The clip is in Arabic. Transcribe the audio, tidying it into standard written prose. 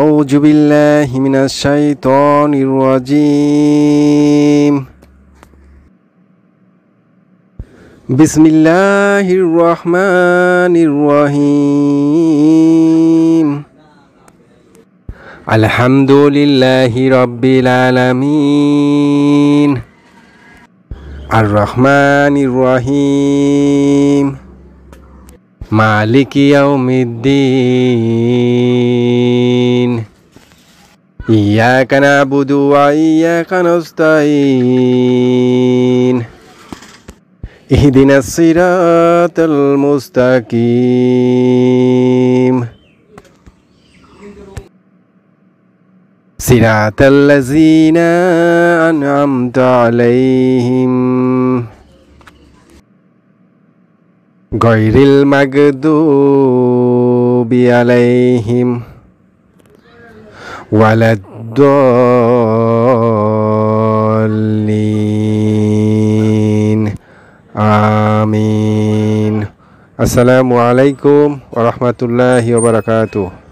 أعوذ بالله من الشيطان الرجيم بسم الله الرحمن الرحيم الحمد لله رب العالمين الرحمن الرحيم مالك يوم الدين إياك نعبد وإياك نستعين اهدنا الصراط المستقيم صراط الذين أنعمت عليهم غير المغضوب عليهم ولا الضالين آمين. السلام عليكم ورحمة الله وبركاته.